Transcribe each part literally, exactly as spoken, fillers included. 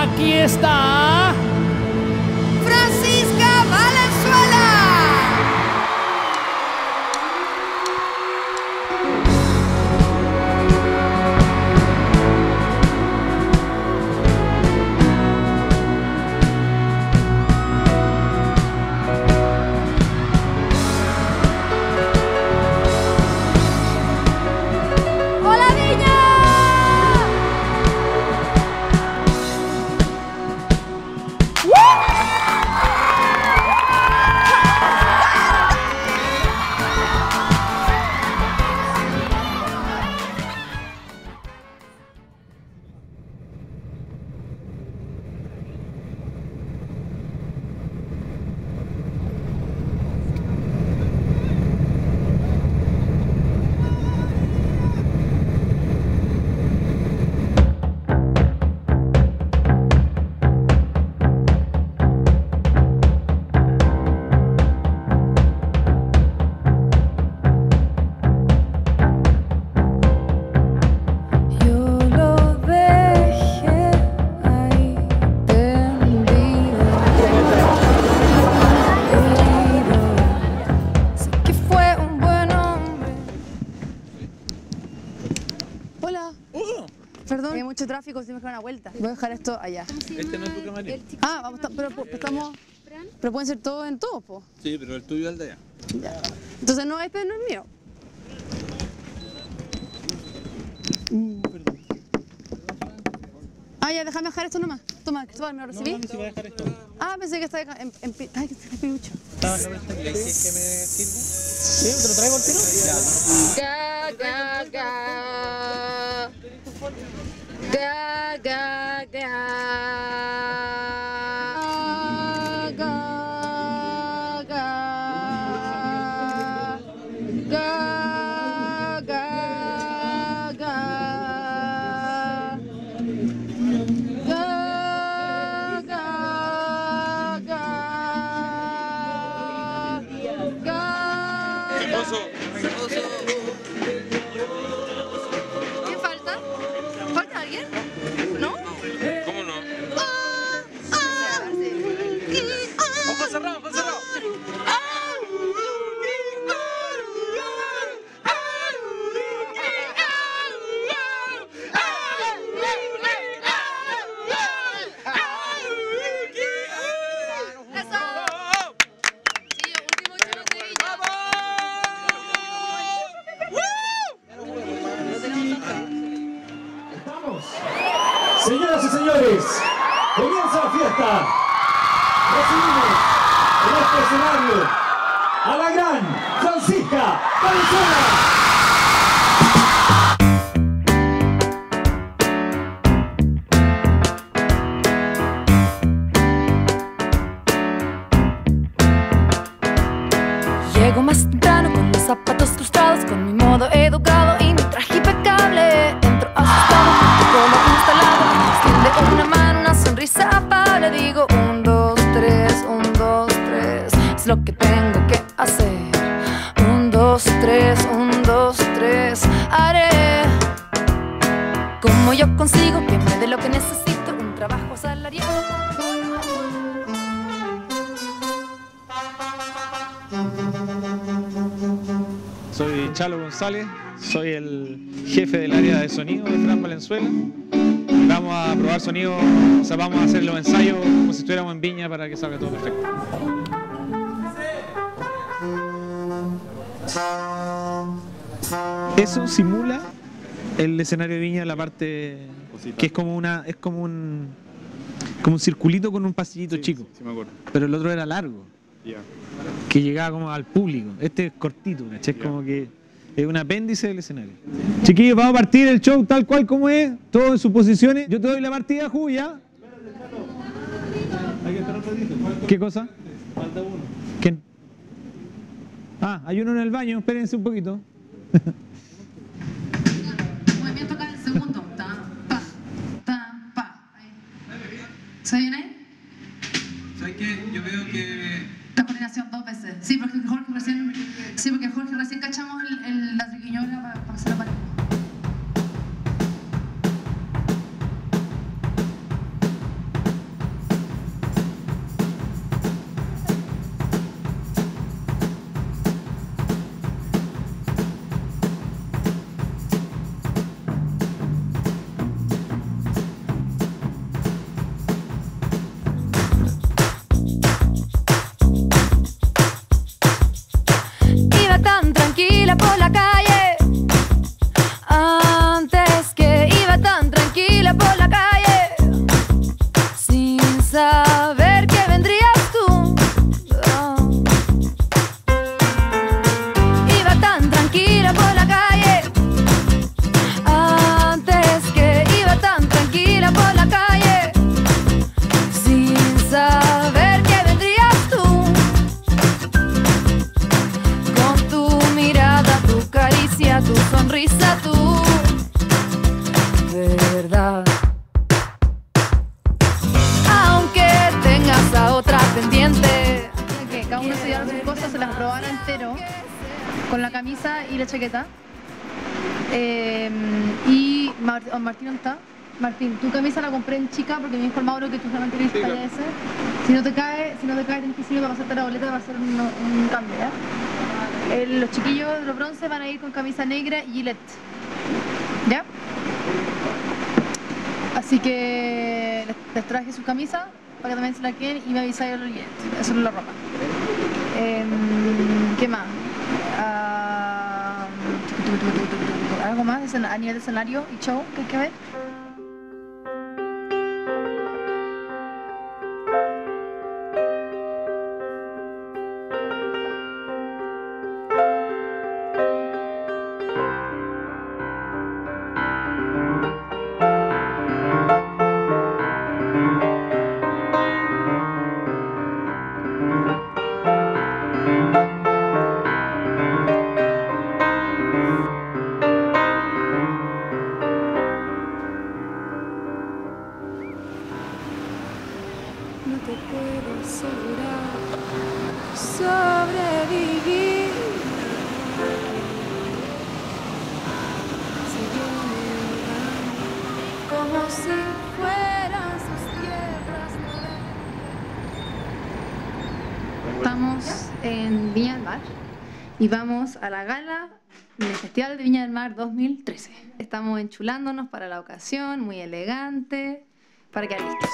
Aquí está Francisca Valenzuela. ¡Hola, Viña! Perdón, hay mucho tráfico, tenemos que dar una vuelta. Voy a dejar esto allá. Este no es tu camarín. Ah, vamos, pero, pero estamos... Pero pueden ser todos en todos, po. Sí, pero el tuyo es el de allá. Ya. Entonces no, este no es mío. Mm. Ah, ya, déjame dejar esto nomás. Toma, Cristóbal, ¿me lo recibí? No, no, si va a dejar esto. Ah, pensé que estaba en... en, en ay, que está pilucho. ¿Estaba acá? ¿Le dices que me sirve? ¿Sí? ¿Te lo traigo al tiro? Ga, ga, ga. Ga, ga, ga. Ga, ga. Ga, ga, ga. Ga, ga, ga. Ga. Oso. Oso. ¿Quién falta? ¿Falta alguien? ¿No? ¿Cómo no? Ah, ah, ¡Ojo cerrado, ojo cerrado! Señoras y señores, comienza la fiesta. Recibimos en este escenario a la gran Francisca Valenzuela. Llego más temprano con los zapatos frustrados, con mi modo educado y mi traje impecable. Entro asustado, como instalado, me extiende una mano, una sonrisa afable. Digo un, dos, tres, un, dos, tres, es lo que tengo que hacer. Un, dos, tres, un, dos, tres, haré como yo consigo que me dé lo que necesito, un trabajo asalariado. Soy Chalo González, soy el jefe del área de sonido de Fran Valenzuela. Vamos a probar sonido, o sea, vamos a hacer los ensayos como si estuviéramos en Viña para que salga todo perfecto. Eso simula el escenario de Viña, la parte que es como una, es como un, como un circulito con un pasillito Sí, chico. sí me acuerdo. Pero el otro era largo, Ya. que llegaba como al público. Este es cortito, ¿cachai? Es Ya. como que es un apéndice del escenario. Chiquillos, vamos a partir el show tal cual como es, todo en sus posiciones. Yo te doy la partida, Ju, ¿ya? ¿Qué cosa? Falta uno. ¿Quién? Ah, hay uno en el baño, espérense un poquito. Movimiento acá en el segundo. Ta, pa, ta, pa. Ahí. ¿Se viene ahí? ¿Sabes qué? Yo veo que... La coordinación dos veces. Sí, porque Jorge recién, sí, porque Jorge recién cachamos el, el, la triquiñola para, para hacer la pared. pendiente. Que cada uno se llevara sus cosas, se las probara entero, con la camisa y la chaqueta. Eh, y Mar oh, Martín, ¿dónde está? Martín, tu camisa la compré en chica porque me dijo el Mauro que tú solamente querías talla ese. Si no te cae, si no te cae, tienes que decirme para pasarte la boleta, va a hacer un, un cambio, ¿ya? El, los chiquillos de los bronce van a ir con camisa negra y gilet, ¿ya? Así que les, les traje su camisa para que también se la queden y me avisáis el gilet. Eso es la ropa. Eh, ¿Qué más? Uh, ¿Algo más a nivel de escenario y show que hay que ver? No te puedo asegurar sobrevivir. Si viene como si fueran sus tierras. Estamos en Viña del Mar y vamos a la gala del Festival de Viña del Mar dos mil trece. Estamos enchulándonos para la ocasión, muy elegante, para quedar listos.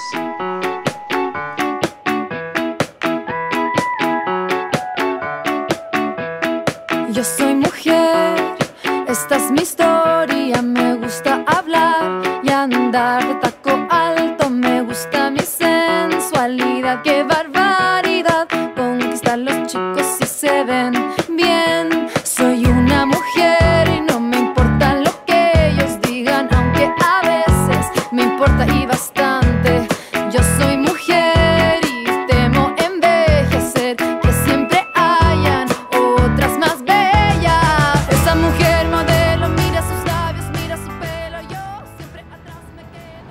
Yo soy mujer, esta es mi historia, me gusta hablar y andar de taco alto, me gusta mi sensualidad, qué barbaridad, conquistar los chicos si se ven bien. Soy una mujer y no me importa lo que ellos digan, aunque a veces me importa y bastante. Yo soy mujer y temo envejecer, que siempre hayan otras más bellas. Esa mujer modelo, mira sus labios, mira su pelo, yo siempre atrás me quedo.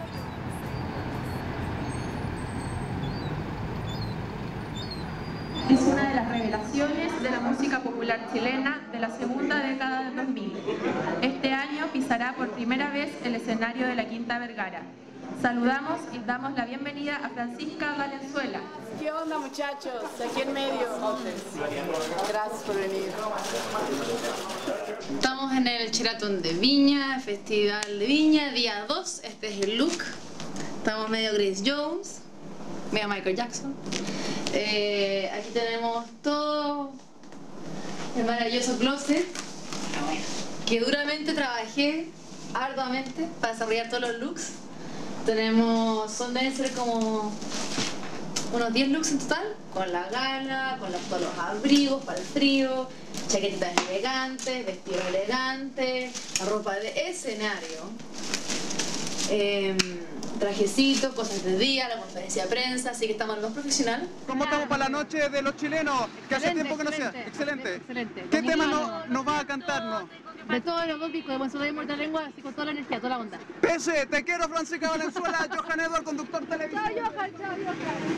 Es una de las revelaciones de la música popular chilena de la segunda década del dos mil. Este año pisará por primera vez el escenario de la Quinta Vergara. Saludamos y damos la bienvenida a Francisca Valenzuela. ¿Qué onda, muchachos? Aquí en medio. Gracias por venir. Estamos en el Sheraton de Viña, Festival de Viña, día dos. Este es el look. Estamos medio Grace Jones, medio Michael Jackson. Eh, aquí tenemos todo el maravilloso closet que duramente trabajé arduamente para desarrollar todos los looks. Tenemos, son deben ser como unos diez looks en total, con la gala, con los, todos los abrigos para el frío, chaquetitas elegantes, vestidos elegantes, la ropa de escenario, eh, trajecitos, cosas de día, la conferencia de prensa, así que estamos en lo más profesional. ¿Cómo estamos para la noche de los chilenos? Que hace tiempo que no sea. Excelente. Excelente. ¿Qué tema no, nos va a cantarnos? De todos los góticos, de buen sonido y muerta lengua, así con toda la energía, toda la onda. Pese, te quiero, Francisca Valenzuela, Johan Edward, conductor televisivo. Chao, Johan, chao, Johan.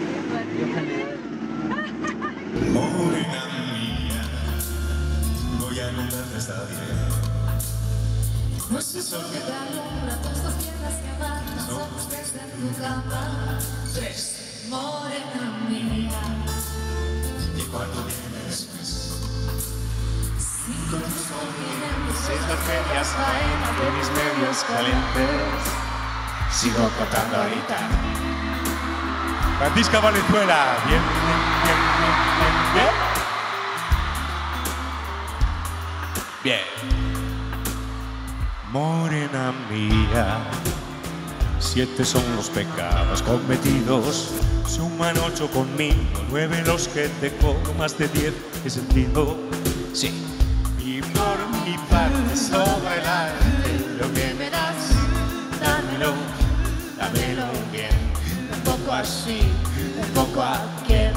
Morena mía, voy a nombrarte esta bien. No sé olvidarlo, una tus dos piernas que aman, los ojos desde tu cama. Tres, morena mía, y cuando vienes después. Cinco, tus ojos, seis bacterias faena de mis medios calientes. Sigo cantando ahorita. Francisca Valenzuela, bien, bien, bien, bien, bien, bien. Bien. Morena mía, siete son los pecados cometidos, suman ocho conmigo, nueve los que te cobro, más de diez he sentido, sí. Y por mi parte sobre el arte, lo que me das, dámelo, dámelo bien, un poco así, un poco aquel.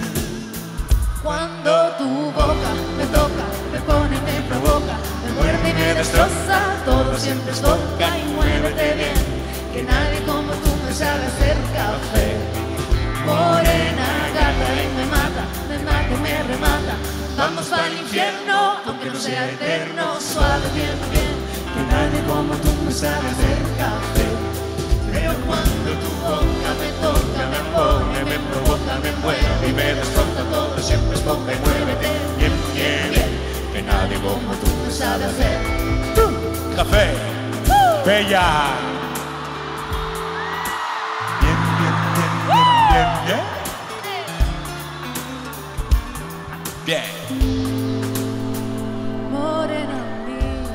Cuando tu boca me toca, me pone y me provoca, me muerde y me destroza, todo siempre es vodka y muévete bien, que nadie como tú me sabe hacer café. Morena trata y me mata, me mata y me remata. Vamos para el infierno, aunque no sea eterno. Suave, bien, bien, que nadie como tú me sabe hacer café. Pero cuando tu boca me toca, me pone, me provoca, me mueve y me destroza todo, siempre esponja y muévete. Bien, bien, bien, que nadie como tú me sabe hacer Café Bella. Bien, bien, bien, bien, bien, bien. Bien. Morena mía.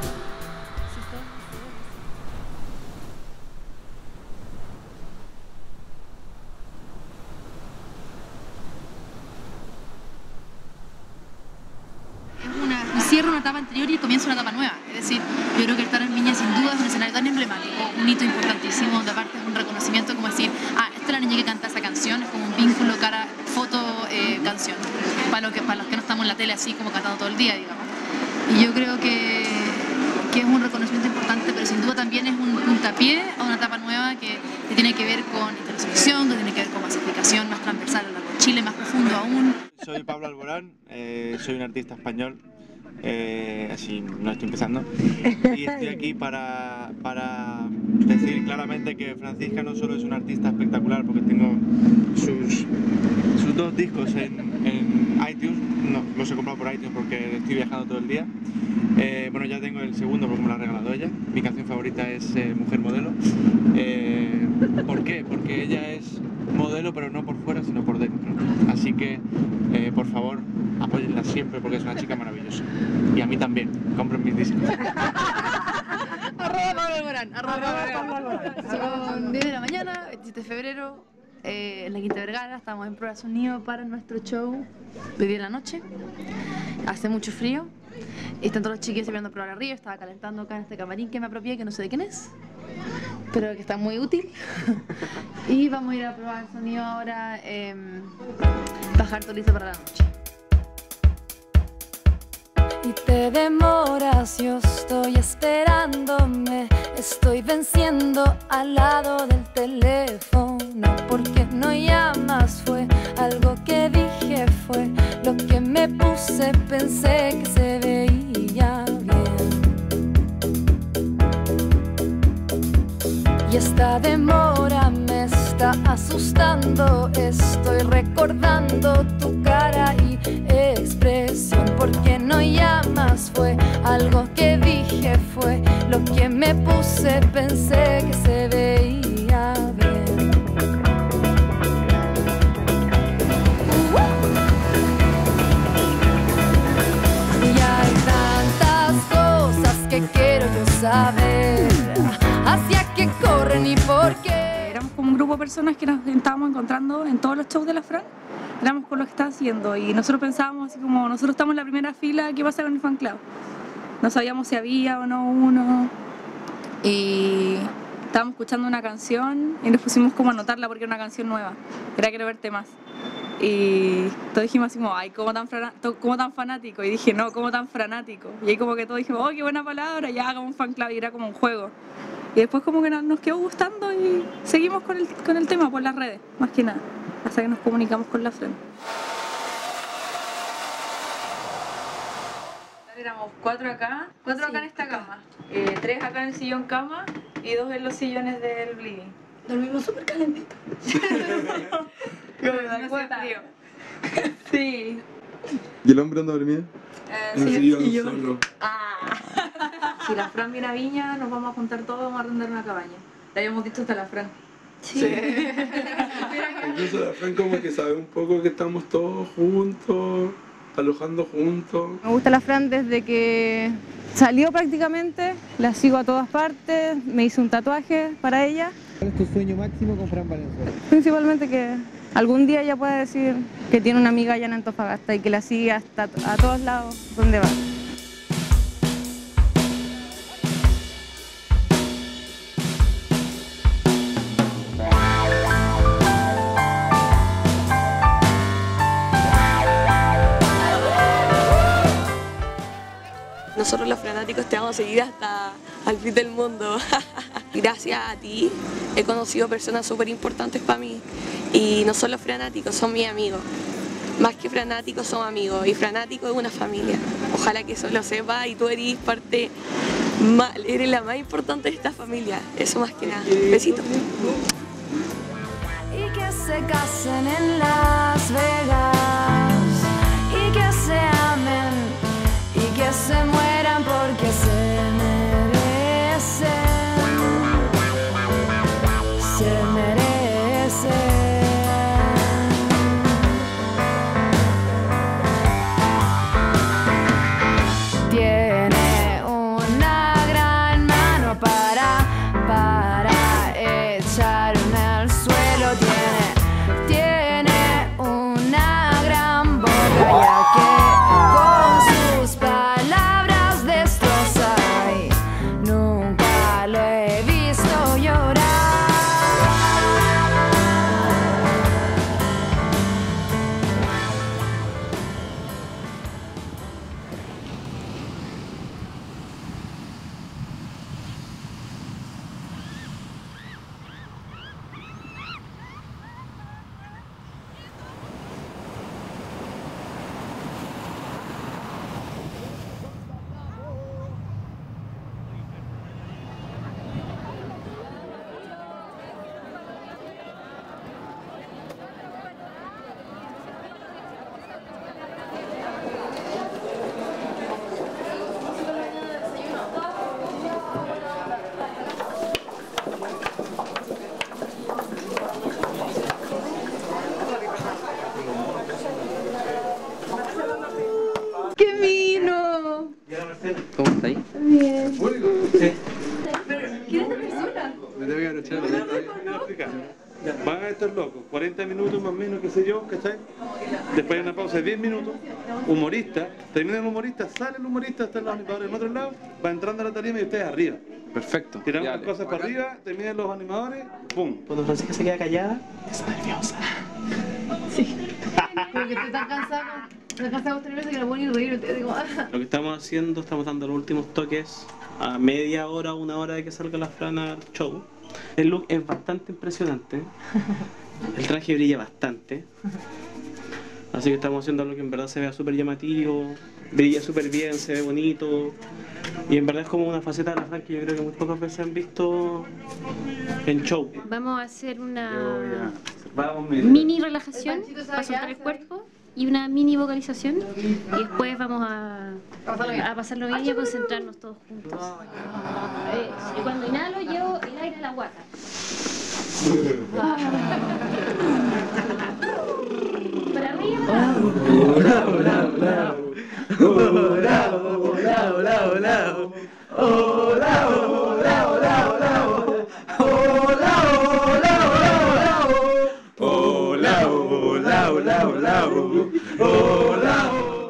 Es una, cierra una etapa anterior y comienza una etapa nueva. Es decir, yo creo que estar en Viña sin duda es un escenario tan emblemático, un hito importantísimo, donde aparte es un reconocimiento como decir, ah, esta es la niña que canta esa canción, es como un vínculo cara, foto, eh, canción, para, lo que, para los que no estamos en la tele así como cantando todo el día, digamos. Y yo creo que, que es un reconocimiento importante, pero sin duda también es un puntapié a una etapa nueva que, que tiene que ver con intersección, que tiene que ver con masificación más transversal a lo largo de Chile, más profundo aún. Soy Pablo Alborán, eh, soy un artista español, eh, así no estoy empezando, y estoy aquí para, para decir claramente que Francisca no solo es una artista espectacular, porque tengo sus, sus dos discos en, en iTunes, no, los he comprado por iTunes porque estoy viajando todo el día. Eh, bueno, ya tengo el segundo porque me lo ha regalado ella. Mi canción favorita es eh, Mujer Modelo. Eh, ¿Por qué? Porque ella es modelo, pero no por fuera, sino por dentro. Así que, eh, por favor, apóyenla siempre porque es una chica maravillosa. Y a mí también. Compren mis discos. Arroba Pablo Alborán, arroba Pablo Alborán. Son diez de la mañana, veintisiete de febrero, eh, en la Quinta Vergara. Estamos en prueba de sonido para nuestro show de día en la noche. Hace mucho frío. Y están todos los chiquillos sirviendo a probar arriba. Estaba calentando acá en este camarín que me apropié, que no sé de quién es, pero que está muy útil. Y vamos a ir a probar el sonido ahora, eh, bajar todo listo para la noche. Y te demoras, yo estoy esperándome, estoy venciendo al lado del teléfono. Porque no llamas, fue algo que dije, fue lo que me puse, pensé que se veía bien. Y esta demora me está asustando, estoy recordando tu cara y expresión. Porque no llamas, fue algo que dije, fue lo que me puse, pensé que se veía bien. Y hay tantas cosas que quiero yo saber, hacia qué corren y por qué. Éramos como un grupo de personas que nos estábamos encontrando en todos los shows de la Fran. Éramos con lo que está haciendo y nosotros pensábamos así como, nosotros estamos en la primera fila, ¿qué pasa con el fan club? No sabíamos si había o no uno, y estábamos escuchando una canción y nos pusimos como a anotarla porque era una canción nueva, era Quiero Verte Más. Y todos dijimos así como, ay, ¿cómo tan, cómo tan fanático? Y dije, no, ¿cómo tan fanático? Y ahí como que todos dijimos, oh, qué buena palabra, ya hagamos un fan club, y era como un juego. Y después como que nos quedó gustando y seguimos con el, con el tema por las redes, más que nada, hasta que nos comunicamos con la Fran. Éramos cuatro acá, cuatro sí, acá en esta acá. Cama, eh, tres acá en el sillón cama y dos en los sillones del living. Dormimos súper calentito. Como me da cuenta. Sí. ¿Y el hombre dónde dormía? Eh, en el sí, sillón y yo... solo. Ah. Si la Fran viene a Viña, nos vamos a juntar todos, vamos a arrendar una cabaña. Le habíamos dicho hasta la Fran. Sí. sí. Incluso la Fran como que sabe un poco que estamos todos juntos, alojando juntos. Me gusta la Fran desde que salió prácticamente, la sigo a todas partes, me hice un tatuaje para ella. ¿Cuál es tu sueño máximo con Fran Valenzuela? Principalmente que algún día ella pueda decir que tiene una amiga allá en Antofagasta y que la sigue hasta a todos lados donde va. Nosotros los fanáticos te vamos a seguir hasta al fin del mundo. Gracias a ti he conocido personas súper importantes para mí y no solo fanáticos, son mis amigos. Más que fanáticos son amigos y fanáticos es una familia. Ojalá que eso lo sepas y tú eres parte, eres la más importante de esta familia. Eso más que nada. Besitos. Y que se casen en Las Vegas y que se amen y que se mueran porque se merecen, se merecen. Tiene una gran mano para, para echarme al suelo. Tiene, tiene una gran boca ya que con sus palabras destroza y nunca lo he visto llorar. ¡Qué vino! ¿Cómo está ahí? Bien. Sí. Pero, ¿quién es esta persona? Me tengo que abrochar la letra. Van a estar locos, cuarenta minutos más o menos, qué sé yo, ¿cachai? Después hay una pausa de diez minutos, humorista, termina el humorista, sale el humorista, están los animadores en otro lado, va entrando a la tarima y ustedes arriba. Perfecto. Tiramos Ya, las cosas para arriba, terminan los animadores, ¡pum! Cuando Francisca se queda callada, está nerviosa. Sí. Porque estoy tan cansada, tan cansada de nerviosa que no puedo ni reír. Te digo, ah. Lo que estamos haciendo, estamos dando los últimos toques a media hora, una hora de que salga la Fran al show. El look es bastante impresionante, el traje brilla bastante, así que estamos haciendo algo que en verdad se vea súper llamativo, brilla súper bien, se ve bonito y en verdad es como una faceta de la Fran que yo creo que muy pocas veces han visto en show. Vamos a hacer una mini relajación para soltar el cuerpo y una mini vocalización y después vamos a, a pasarlo bien y a concentrarnos todos juntos. Eh, y cuando inhalo llevo el aire a la guata. Para arriba. Hola, hola, hola. Hola, hola, hola, hola. Hola, hola, hola, hola. Hola, hola, hola, hola. Hola, hola, hola, hola. Hola.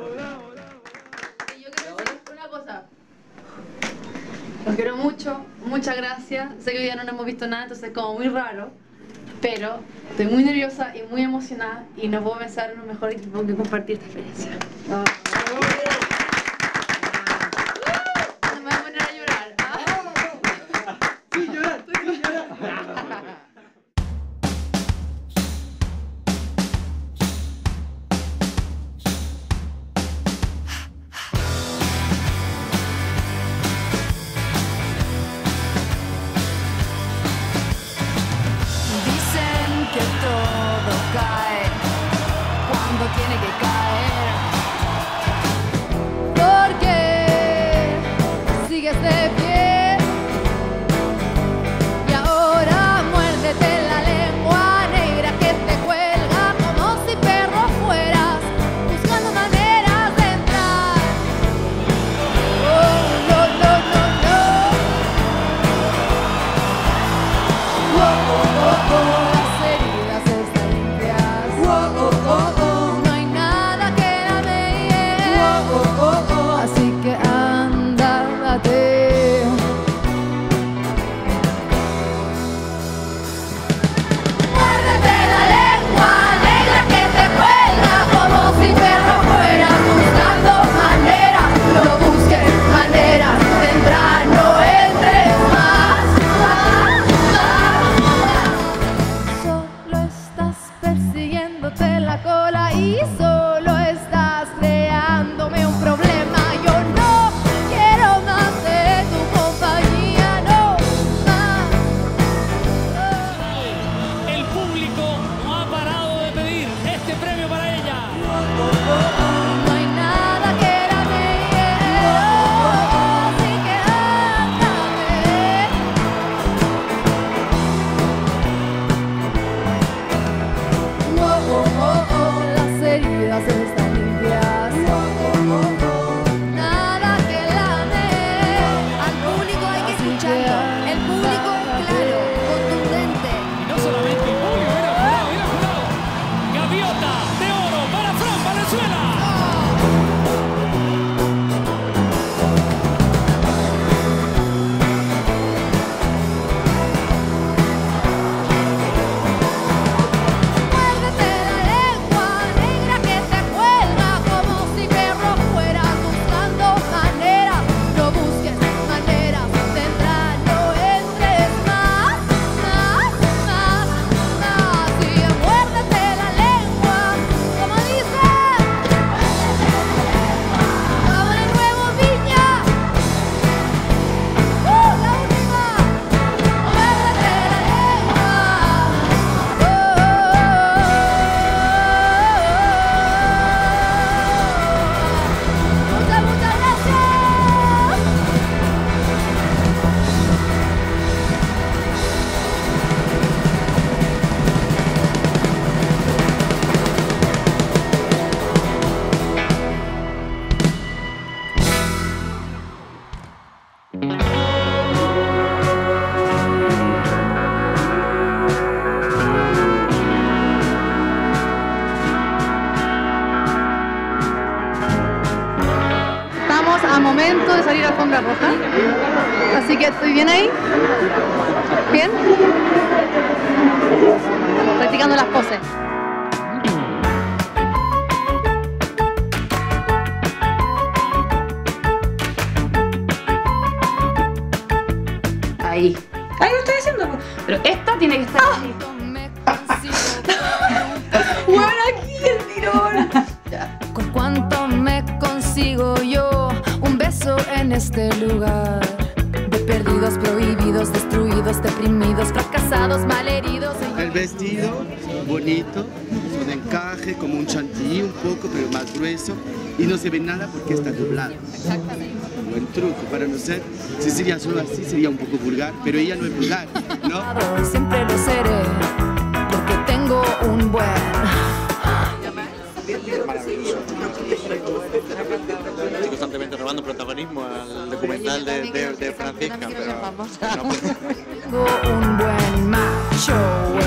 Yo quiero decir una cosa. Los quiero mucho, muchas gracias. Sé que hoy día no nos hemos visto nada, entonces es como muy raro. Pero estoy muy nerviosa y muy emocionada y no puedo pensar en un mejor equipo que compartir esta experiencia. No. No me voy a poner a llorar. ¿Ah? Sí, llorar, estoy sin llorar. Dicen que todo cae cuando tiene que caer. Porque sigues de pie y ahora muérdete la lengua negra que te cuelga como si perro fueras buscando maneras de entrar. Oh, no, no, no, no. Oh, oh, oh, oh. Las heridas están No hay nada que la niegue, así que ándame. Oh, oh, oh, oh, las heridas están limpias. Oh, oh, oh, nada que lame. Al público hay que escucharlo. El público es claro, contundente. Y no solamente el público, era jurado, era jurado. Gaviota de oro para Fran Valenzuela. Muérdete la lengua negra que te cuelga como si perro fueras buscando maneras. No busques maneras, tendrás, no entres más, más, más, más. Y muérdete la lengua, como dice. Vamos de nuevo, Viña. ¡Uh, la última! Muérdete la lengua. Muchas, muchas gracias. Estamos a momento de salir a alfombra roja, así que estoy bien ahí. ¿Bien? Practicando las poses. Ahí. Ahí lo estoy haciendo. po. Pero esta tiene que estar ahí. Bueno, aquí el tirón. Con cuánto me consigo yo un beso en este lugar. De perdidos, prohibidos, destruidos, deprimidos, fracasados, malheridos. El vestido bonito, con encaje, como un chantilly un poco, pero más grueso. Y no se ve nada porque está doblado. Exactamente. Buen truco, para no ser, si sería solo así sería un poco vulgar, pero ella no es vulgar, ¿no? Siempre lo seré, porque tengo un buen. Estoy constantemente robando protagonismo al documental de, de, de Francisca, pero no puedo. Tengo un buen macho.